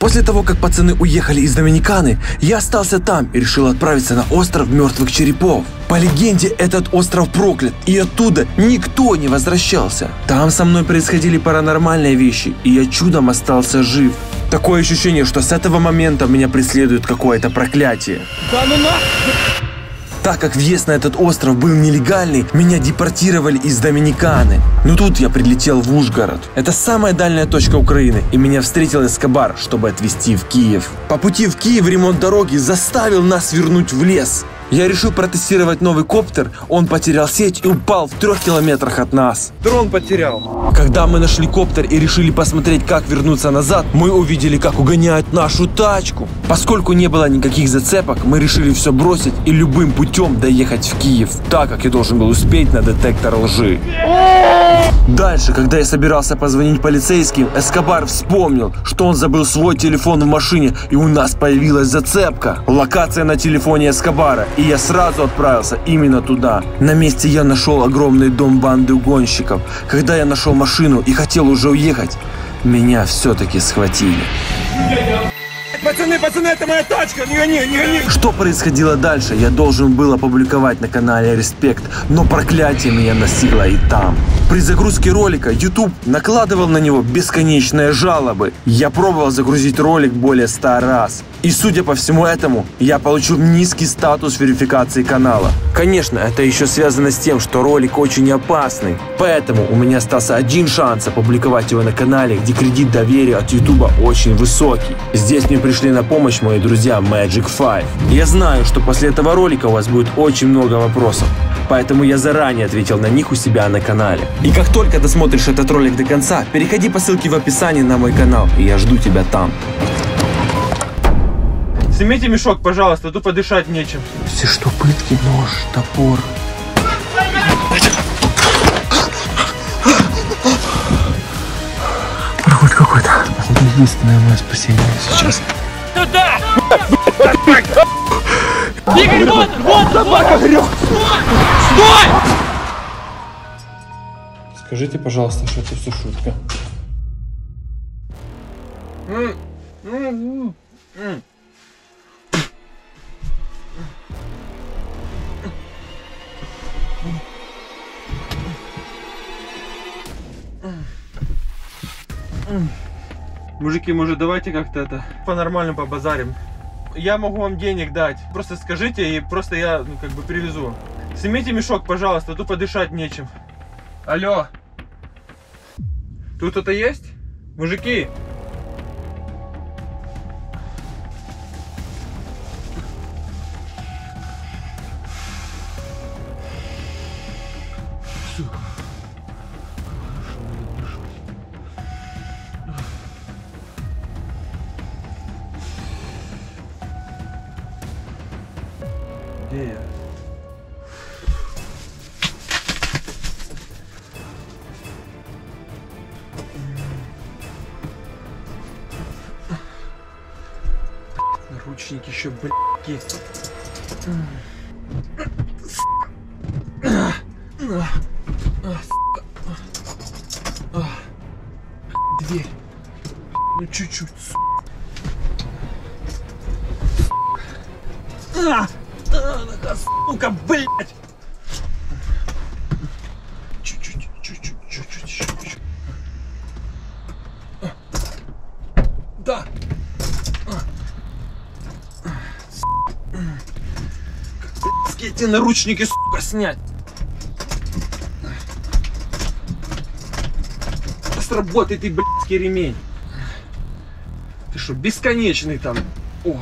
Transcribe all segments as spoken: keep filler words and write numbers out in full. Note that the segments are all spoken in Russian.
После того, как пацаны уехали из Доминиканы, я остался там и решил отправиться на остров Мертвых Черепов. По легенде, этот остров проклят, и оттуда никто не возвращался. Там со мной происходили паранормальные вещи, и я чудом остался жив. Такое ощущение, что с этого момента меня преследует какое-то проклятие. Да ну нахуй! Так как въезд на этот остров был нелегальный, меня депортировали из Доминиканы. Но тут я прилетел в Ужгород. Это самая дальняя точка Украины, и меня встретил Эскобар, чтобы отвезти в Киев. По пути в Киев ремонт дороги заставил нас свернуть в лес. Я решил протестировать новый коптер, он потерял сеть и упал в трех километрах от нас. Дрон потерял. Когда мы нашли коптер и решили посмотреть, как вернуться назад, мы увидели, как угоняют нашу тачку. Поскольку не было никаких зацепок, мы решили все бросить и любым путем доехать в Киев, так как я должен был успеть на детектор лжи. Дальше, когда я собирался позвонить полицейским, Эскобар вспомнил, что он забыл свой телефон в машине, и у нас появилась зацепка. Локация на телефоне Эскобара, и я сразу отправился именно туда. На месте я нашел огромный дом банды угонщиков. Когда я нашел машину и хотел уже уехать, меня все-таки схватили. Пацаны, пацаны, это моя тачка, не гони, не гони. Что происходило дальше, я должен был опубликовать на канале Респект, но проклятие меня настигло и там. При загрузке ролика YouTube накладывал на него бесконечные жалобы. Я пробовал загрузить ролик более ста раз. И судя по всему этому, я получил низкий статус верификации канала. Конечно, это еще связано с тем, что ролик очень опасный. Поэтому у меня остался один шанс опубликовать его на канале, где кредит доверия от YouTube очень высокий. Здесь мне пришли на помощь мои друзья Magic Five. Я знаю, что после этого ролика у вас будет очень много вопросов. Поэтому я заранее ответил на них у себя на канале. И как только досмотришь этот ролик до конца, переходи по ссылке в описании на мой канал, и я жду тебя там. Снимите мешок, пожалуйста, тут подышать нечем. Все что, пытки, нож, топор. Проход какой-то. Это единственное мое спасение сейчас. Туда! Игорь, вот! Вот! Собака грёт! Стой! Скажите, пожалуйста, что это все шутка. Мужики, может, давайте как-то это по-нормальному побазарим. Я могу вам денег дать. Просто скажите, и просто я, ну, как бы привезу. Снимите мешок, пожалуйста, тут подышать нечем. Алло. Тут кто-то есть? Мужики? Где я? Наручники еще, блядь, есть. Дверь. Ну чуть-чуть. А! Сука, блядь! Чуть-чуть, чуть-чуть, чуть-чуть, чуть-чуть. Да! Как эти наручники, сука, снять? Сработай ты, блядский ремень. Ты что, бесконечный там? О!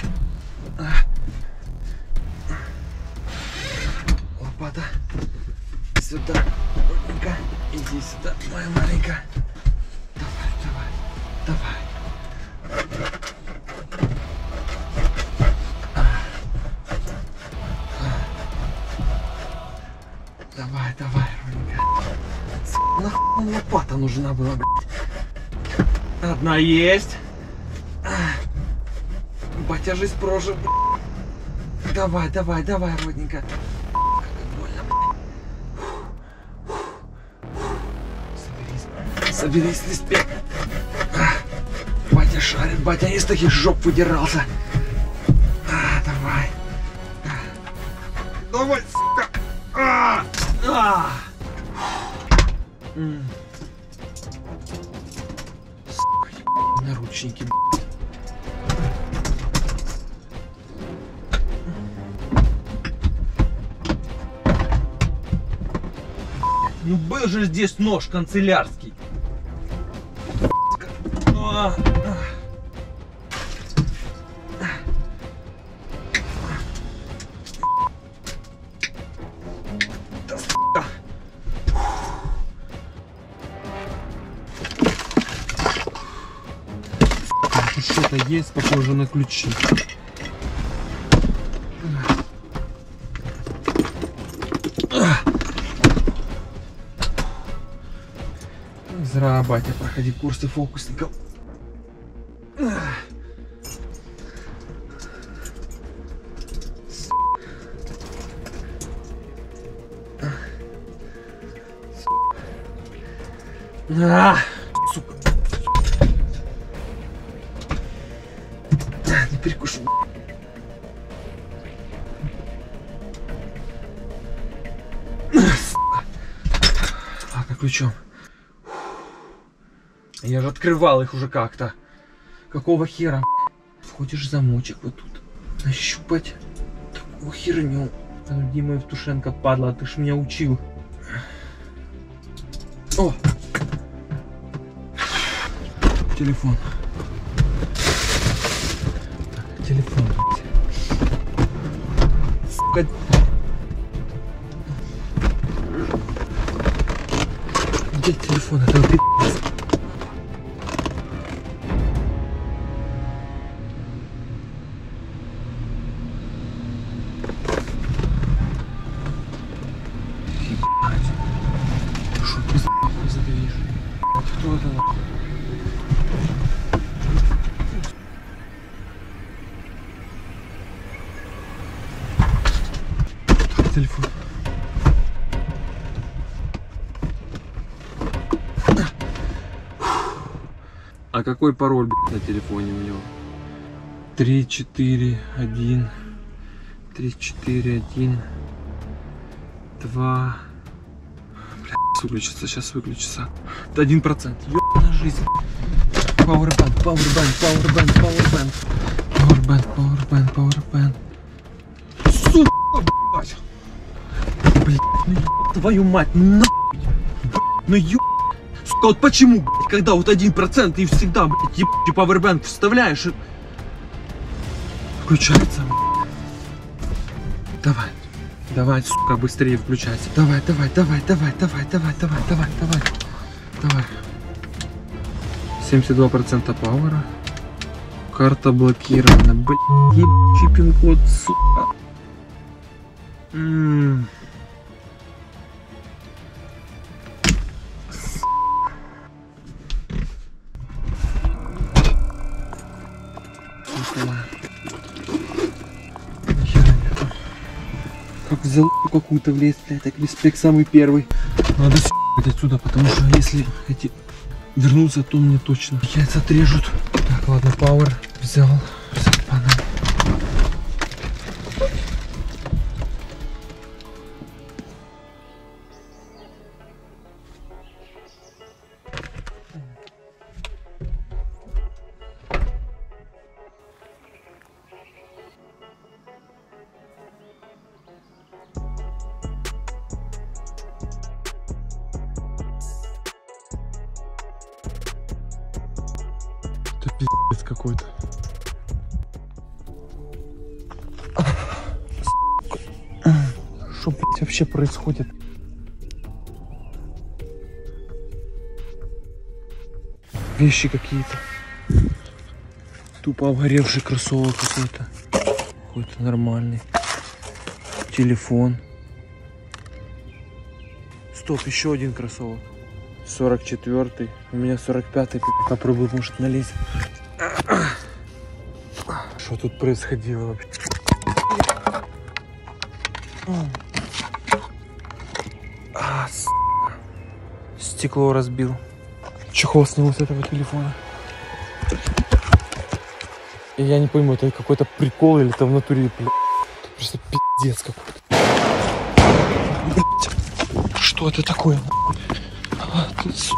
Лопата. Сюда, маленько. Иди сюда, моя маленькая. Давай, давай, давай. Давай, давай, маленькая. Нахуй лопата нужна была, блядь. Одна есть. Батя жизнь прожил. Давай, давай, давай, родненько. Соберись, соберись, респект. Батя шарит, батя не из таких жоп выдирался. А, давай. Давай, сука. А, а. Сука, наручники. Ну был же здесь нож канцелярский. А, а. Да, сука. Тут что-то есть похоже на ключи. Зря, батя, проходи курсы фокусников. А, сука. Не перекушу. Ладно, ключом. Я же открывал их уже как-то. Какого хера? Входишь замочек вот тут. Нащупать такую херню. Дима Евтушенко, падла, ты ж меня учил. О! Телефон. Так, телефон. Сука. Где телефон? Это пи***ц. Кто это? Телефон. А какой пароль, блядь, на телефоне у него? Три, четыре, один. Три, четыре, один. Два. Бля, выключится, сейчас выключится. Это один процент. Ёбаная жизнь. Powerbank, powerbank, powerbank, powerbank. Powerbank, powerbank, powerbank. Сука, блядь! Блядь, ну ёб твою мать, ну нахуй. Ну ё... Сука, вот почему, блядь, когда вот один процент и всегда, блядь, ебучий пауэрбанк вставляешь и... Включается. Давай. Давай, сука, быстрее включайся. Давай, давай, давай, давай, давай, давай, давай, давай, давай. Давай. семьдесят два процента пауэра. Карта блокирована. Блядь, ебучий пин-код, сука. М-м-м. Как взял какую-то влезть, блядь, так респект самый первый. Надо с***ать отсюда, потому что если эти вернутся, то мне точно яйца отрежут. Так, ладно, пауэр взял. Пана. Это пиздец какой-то. Что, блядь, вообще происходит? Вещи какие-то. Тупо обгоревший кроссовок какой-то. Какой-то нормальный. Телефон. Стоп, еще один кроссовок. сорок четвёртый. У меня сорок пятый. Попробую, может, налезть. Что тут происходило вообще? А, стекло разбил. Чехол снял с этого телефона. И я не пойму, это какой-то прикол или это в натуре, блядь. Это просто пиздец какой-то. Что это такое? А, ты, сука.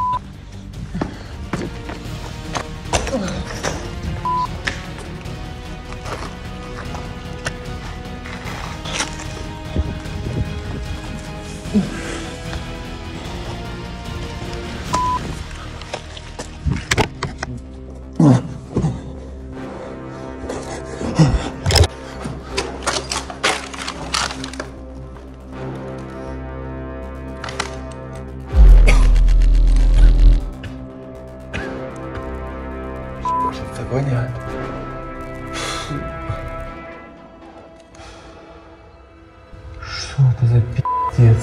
Так воняет. Что это за пиздец?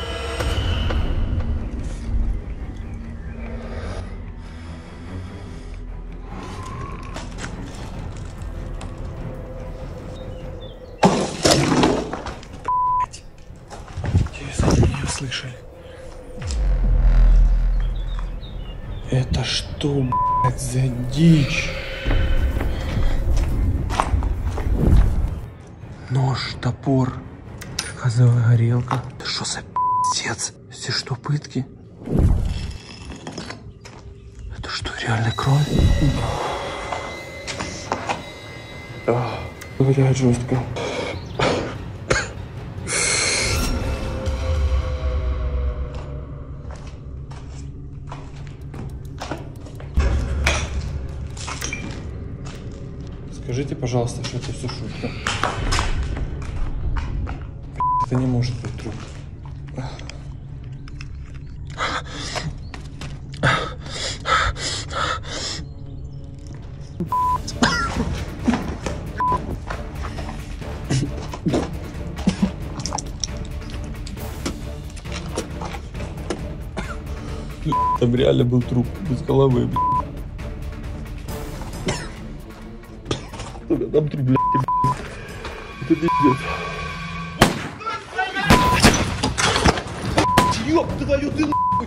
Интересно, они ее слышали. Это что, блядь, за дичь? Нож, топор, газовая горелка. Да что за пиздец? Если что, пытки? Это что, реально кровь? Блядь, жестко. Скажите, пожалуйста, что это все шутка. Это не может быть труп. Там реально был труп без головы. Там труп, блядь, это пиздец. Ёб твою ты нахуй!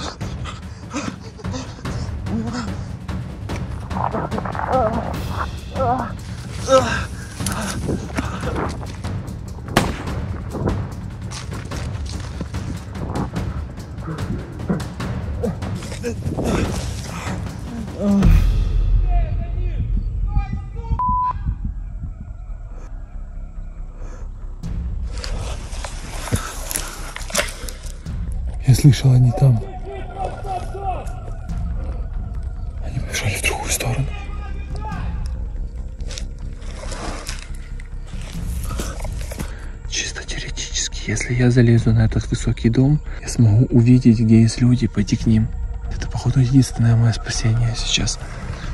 Я слышал, они там. Они побежали в другую сторону. Чисто теоретически, если я залезу на этот высокий дом, я смогу увидеть, где есть люди, пойти к ним. Это, походу, единственное мое спасение сейчас.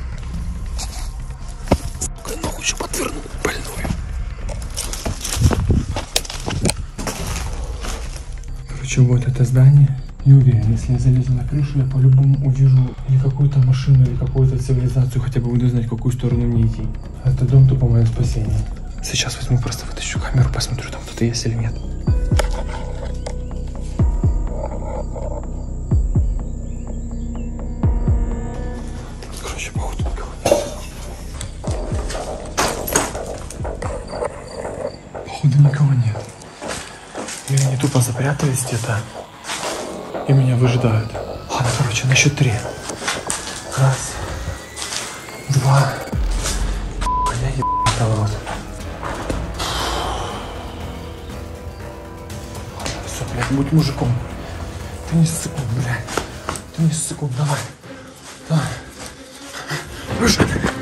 Сука, ногу еще подвернул больную. Короче, вот это здание. Не уверен, если я залезу на крышу, я по-любому увижу или какую-то машину, или какую-то цивилизацию, хотя бы буду знать, в какую сторону мне идти. Этот дом тупо мое спасение. Сейчас возьму, просто вытащу камеру, посмотрю, там кто-то есть или нет. Короче, походу никого нет. Походу никого нет. Или они тупо запрятались где-то и меня выжидают. Ладно, короче, на счет три. Раз, два. Я ебал в рот. Все, блядь, будь мужиком. Ты не ссыкун, блядь. Ты не ссыкун, давай. Давай. Выжи.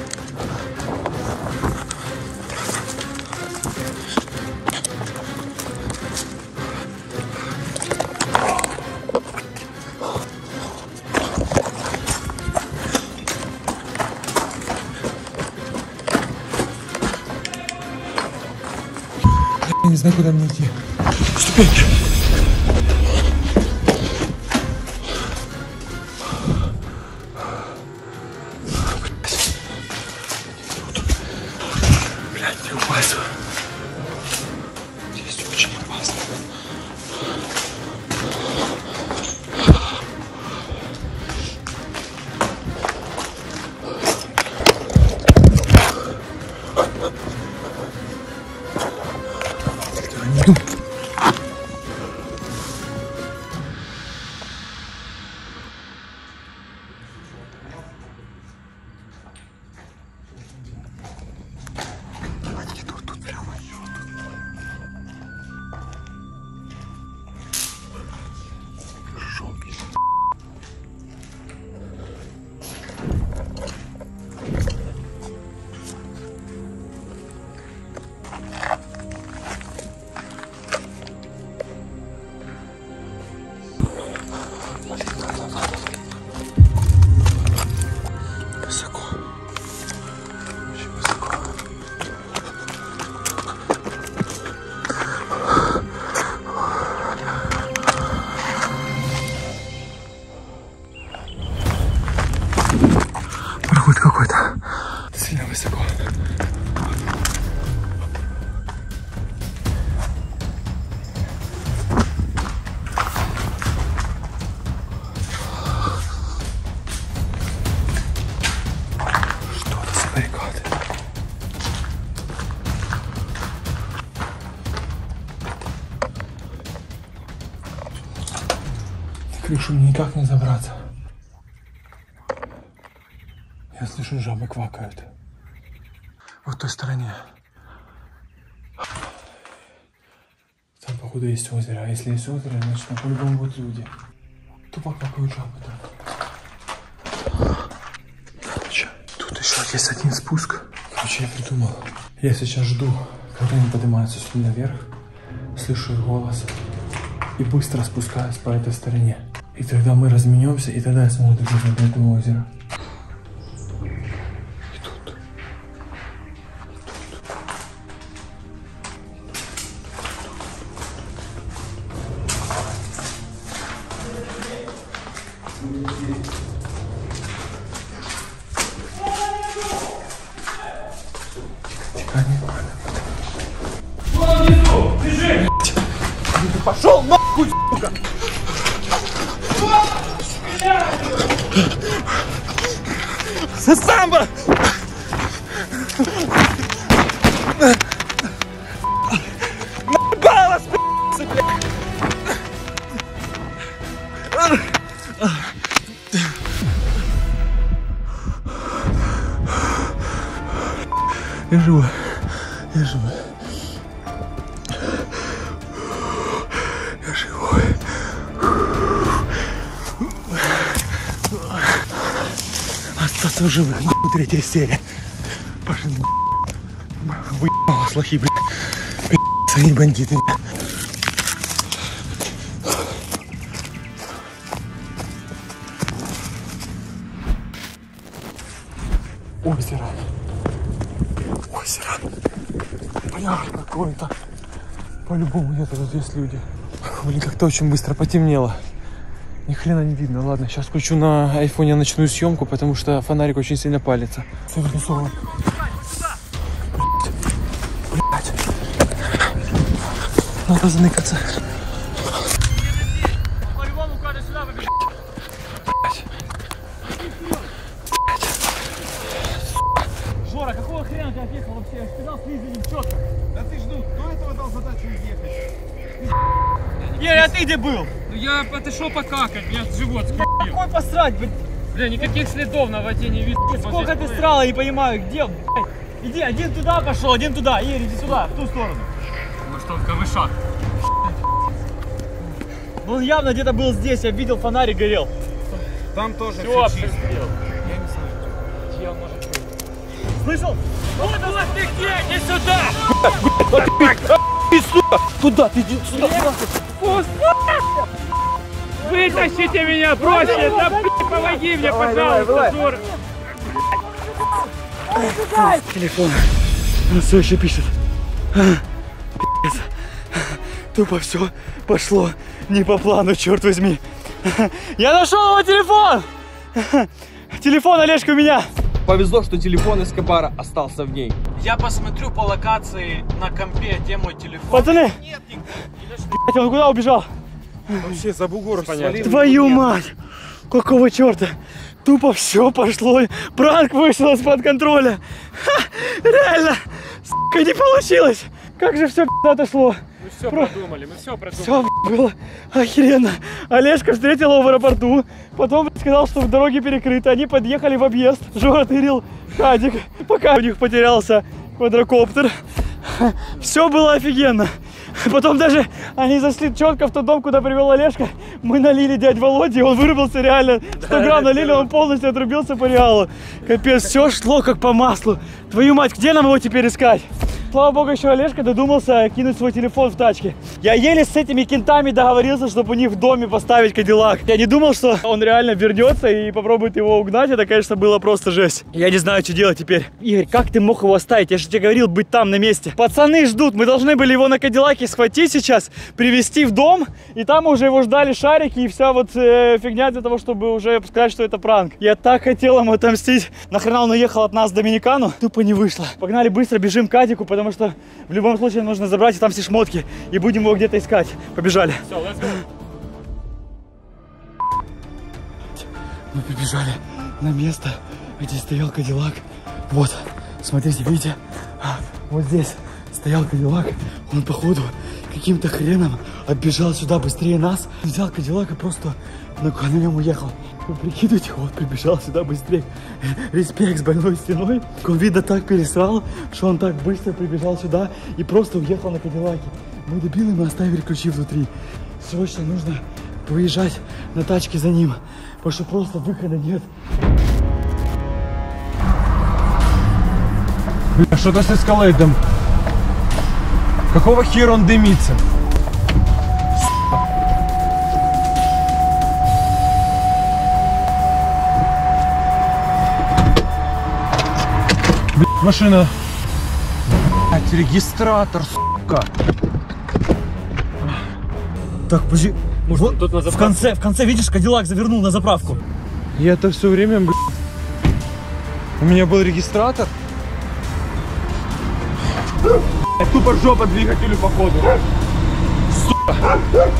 Я не знаю, куда мне идти. Ступеньки. Блядь, не упасть. Здесь очень опасно. Крышу мне никак не забраться. Я слышу, жабы квакают. Вот в той стороне. Там, походу, есть озеро. А если есть озеро, значит, там по-любому будут люди. Тупо квакают жабы там. Короче, тут еще есть один спуск. Короче, я придумал. Я сейчас жду, когда они поднимаются сюда наверх. Слышу их голос. И быстро спускаюсь по этой стороне. И тогда мы разменемся, и тогда я смогу добежать до этого озера. И тут. Тихо, не надо. Пошел нахуй, сука! Самбо! Наебалась, блядь! Я живой. Я живой. Я живой. Остаться в живых. Третья серия. Пошли. Выебалась лохи, блядь. Они бандиты. Озеро. Озеро. Бля, какое-то. По-любому где-то тут есть люди. Блин, как-то очень быстро потемнело. Ни хрена не видно. Ладно, сейчас включу на айфоне ночную съемку, потому что фонарик очень сильно палится. Совершенно. Блять. Надо заныкаться. Жора, какого хрена ты отъехал вообще? Я сказал, слизанем четко. Да ты ж, ну, до этого дал задачу уехать. Ей, а ты где был? Ну я отошел покакать, меня живот скрипел. Какой посрать, блядь? Бля, никаких следов на воде не видно. Сколько ты срал, я не понимаю, где, блядь? Иди, один туда пошел, один туда. Ей, иди сюда, в ту сторону. Может он камышак. Ну он явно где-то был здесь, я видел, фонарик горел. Там тоже Все, все чисто. пиздел. Я не знаю. Чья он может быть? Слышал? Вот, вот ты где, иди сюда! Ты, сука! Туда, ты иди сюда, сюда. Вытащите меня, бросьте! Да, блядь, помоги мне, пожалуйста, Жора! Телефон. Он все еще пишет. Тупо все пошло не по плану, черт возьми. Я нашел его телефон! Телефон Олежка у меня. Повезло, что телефон Эскобара остался в ней. Я посмотрю по локации на компе, где мой телефон. Пацаны! Нет, Блять, он куда убежал? Вообще за бугор свалил. Твою мать! Какого черта? Тупо все пошло. Пранк вышел из-под контроля. Ха, реально! Сука, не получилось! Как же все отошло. Мы все Про... продумали, мы все продумали. Все было охеренно. Олежка встретил его в аэропорту. Потом сказал, что дороги перекрыты. Они подъехали в объезд. Жора тырил хадик, пока у них потерялся квадрокоптер. Все было офигенно. Потом даже они зашли четко в тот дом, куда привел Олежка. Мы налили дядь Володе, он вырубился реально. сто грамм налили, он полностью отрубился по реалу. Капец, все шло как по маслу. Твою мать, где нам его теперь искать? Слава богу, еще Олежка додумался кинуть свой телефон в тачке. Я еле с этими кентами договорился, чтобы у них в доме поставить Кадиллак. Я не думал, что он реально вернется и попробует его угнать. Это, конечно, было просто жесть. Я не знаю, что делать теперь. Игорь, как ты мог его оставить? Я же тебе говорил быть там на месте. Пацаны ждут. Мы должны были его на Кадиллаке схватить сейчас, привезти в дом. И там уже его ждали шарики и вся вот э, фигня для того, чтобы уже сказать, что это пранк. Я так хотел ему отомстить. Нахрена он уехал от нас в Доминикану? Тупо не вышло. Погнали быстро, бежим к Кадику, потому что в любом случае нужно забрать там все шмотки. И будем его где-то искать. Побежали. Все, let's go. Мы прибежали на место, где стоял Кадиллак. Вот, смотрите, видите? Вот здесь стоял Кадиллак. Он, походу, каким-то хреном отбежал сюда быстрее нас. Взял Кадиллак и просто на, на нем уехал. Вы прикидывайте, вот прибежал сюда быстрее. Респект с больной стеной. Он, видно, так пересрал, что он так быстро прибежал сюда и просто уехал на Кадиллаке. Мы добили, мы оставили ключи внутри. Срочно нужно выезжать на тачке за ним, потому что просто выхода нет. Бля, что-то с эскалейдом. Какого хера он дымится? Бля, машина. Блять, регистратор, сука. Так, подожди. Может, Вот тут на в заправку? конце, в конце, видишь, Кадиллак завернул на заправку. Я это все время, блядь. У меня был регистратор. Блядь, тупо жопа двигателю, походу. Сука.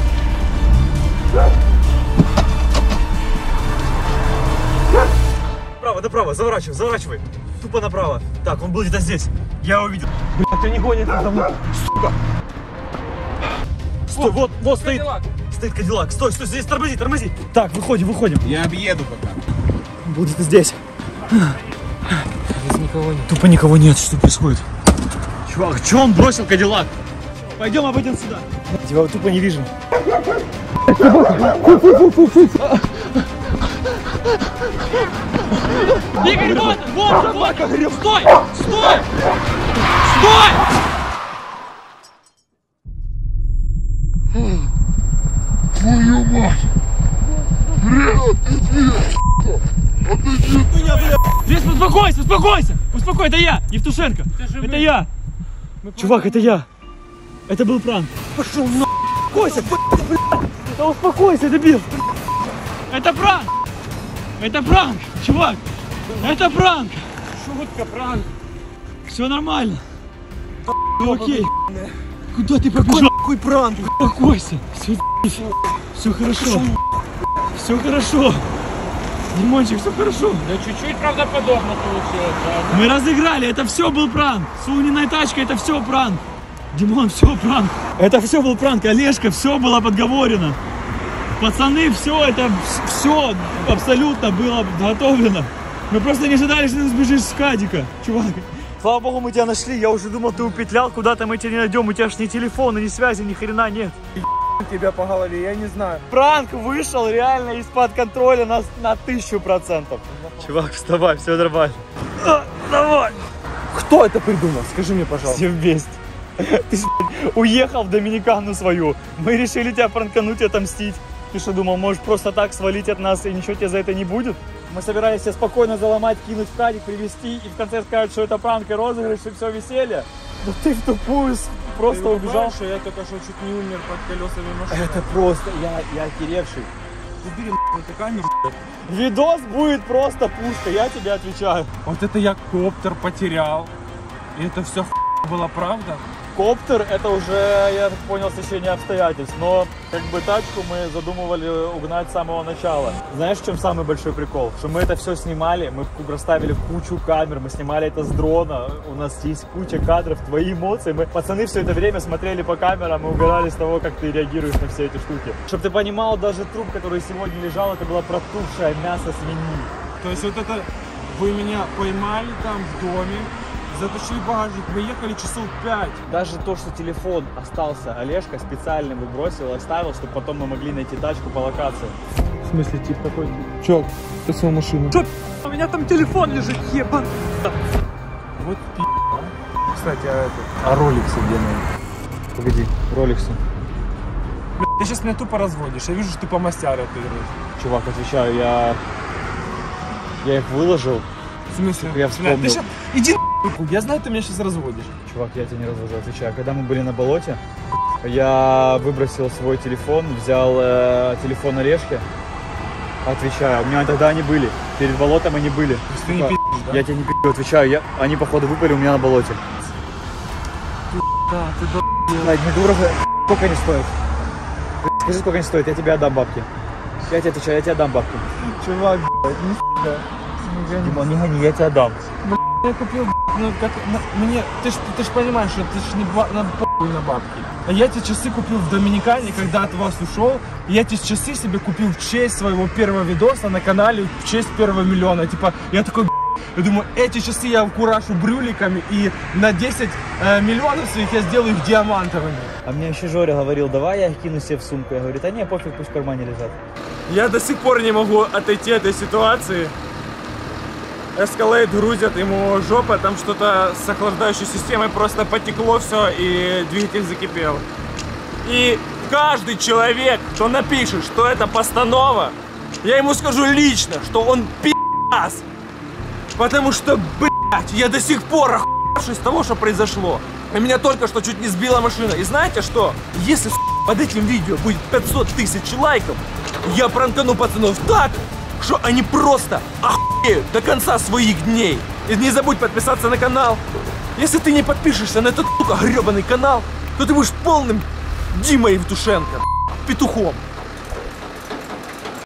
Право, направо, заворачивай, заворачивай. Тупо направо. Так, он был где-то здесь. Я увидел. Блядь, они гонятся за мной. Сука. Стой, вот, вот стоит. Кадиллак. Стоит Кадиллак. Стой, стой, здесь тормози, тормози. Так, выходим, выходим. Я объеду пока. Он был где-то здесь. Здесь никого нет. Тупо никого нет, что происходит? Чувак, что он бросил Кадиллак? Пойдем, обойдем сюда. Я его тупо не вижу. Игорь, вот, вот, вот. Стой, стой, стой. Здесь успокойся, успокойся! Успокой, это я, Евтушенко. Это я. Чувак, это я. Это был пранк. Пошел на. Успокойся, блядь. Да успокойся, дебил. Это пранк. Это пранк, чувак. Это пранк. Шутка, пранк. Все нормально. Все окей. Куда ты побежал? Какой пранк? Успокойся. Все, все хорошо. Все хорошо. Димончик, все хорошо. Да чуть-чуть правдоподобно получилось. Да. Мы разыграли, это все был пранк. С Униной тачкой это все пранк. Димон, все пранк. Это все был пранк. Олежка, все было подговорено. Пацаны, все это, все абсолютно было подготовлено. Мы просто не ожидали, что ты сбежишь с Кадика, чувак. Слава богу, мы тебя нашли. Я уже думал, ты упетлял, куда-то мы тебя не найдем. У тебя ж ни телефона, ни связи, ни хрена нет. Тебя по голове, я не знаю. Пранк вышел реально из-под контроля на, на тысячу процентов. Чувак, вставай, все нормально. А, давай. Кто это придумал? Скажи мне, пожалуйста. Все вместе. Ты уехал в Доминикану свою. Мы решили тебя пранкануть и отомстить. Ты что, думал, можешь просто так свалить от нас и ничего тебе за это не будет? Мы собирались тебя спокойно заломать, кинуть в Кадик, привезти и в конце сказать, что это пранк и розыгрыш, и все веселье. Но ты в тупую просто Ты убежал. понимаешь, что я только что чуть не умер под колесами машины. Это просто, я, я охеревший. Убери эту камеру. Видос будет просто пушка, я тебе отвечаю. Вот это я коптер потерял. И это все была правда? Коптер, это уже, я так понял, стечение обстоятельств, но как бы тачку мы задумывали угнать с самого начала. Знаешь, в чем самый большой прикол? Что мы это все снимали, мы расставили кучу камер, мы снимали это с дрона, у нас есть куча кадров, твои эмоции. Мы, пацаны, все это время смотрели по камерам и угорали с того, как ты реагируешь на все эти штуки. Чтобы ты понимал, даже труп, который сегодня лежал, это было протухшее мясо свиньи. То есть вот это вы меня поймали там в доме, затащили багажник, мы ехали часов пять. Даже то, что телефон остался, Олежка специально выбросил, оставил, чтобы потом мы могли найти тачку по локации. В смысле, тип такой? Чё, ты свою машину? Чё, у меня там телефон лежит, ебан. Вот пи***, а. кстати, а это... А роликсы где мои? Погоди, роликсы. Ты сейчас меня тупо разводишь. Я вижу, что ты по мастяру отыгрываешь. Чувак, отвечаю, я... Я их выложил. В смысле? Я вспомнил. Ты сейчас... Иди нахуй. Я знаю, ты меня сейчас разводишь. Чувак, я тебя не развожу, отвечаю. Когда мы были на болоте, я выбросил свой телефон, взял э, телефон Олежки. Отвечаю, у меня тогда они были. Перед болотом они были. Ты не пи***ь, да? Я тебе не пи***ю, отвечаю. Я... Они, походу, выпали у меня на болоте. Да, ты да... Блядь, недорого. Сколько они стоят? Скажи, сколько они стоят, я тебе отдам бабки. Я тебе отвечаю, я тебе отдам бабки. Чувак, блядь, нифига. Димон, не гони, я тебе отдам. Я купил, ну как, на, мне, ты ж, ты ж понимаешь, что ты ж не ба, на похуй на бабки. А я эти часы купил в Доминикане, когда от вас ушел. И я эти часы себе купил в честь своего первого видоса на канале, в честь первого миллиона. Типа, я такой, я думаю, эти часы я украшу брюликами, и на десять э, миллионов своих я сделаю их диамантовыми. А мне еще Жоря говорил, давай я их кину себе в сумку. Я говорю, да не, пофиг, пусть в кармане лежат. Я до сих пор не могу отойти от этой ситуации. Эскалейт грузят ему жопа, там что-то с охлаждающей системой просто потекло все и двигатель закипел. И каждый человек, кто напишет, что это постанова, я ему скажу лично, что он пи***ас. Потому что, блядь, я до сих пор охуевший с того, что произошло. И меня только что чуть не сбила машина. И знаете что? Если под этим видео будет пятьсот тысяч лайков, я пранкану пацанов так, что они просто охуеют до конца своих дней. И не забудь подписаться на канал. Если ты не подпишешься на этот, сука, гребаный канал, то ты будешь полным Димой Евтушенко, петухом.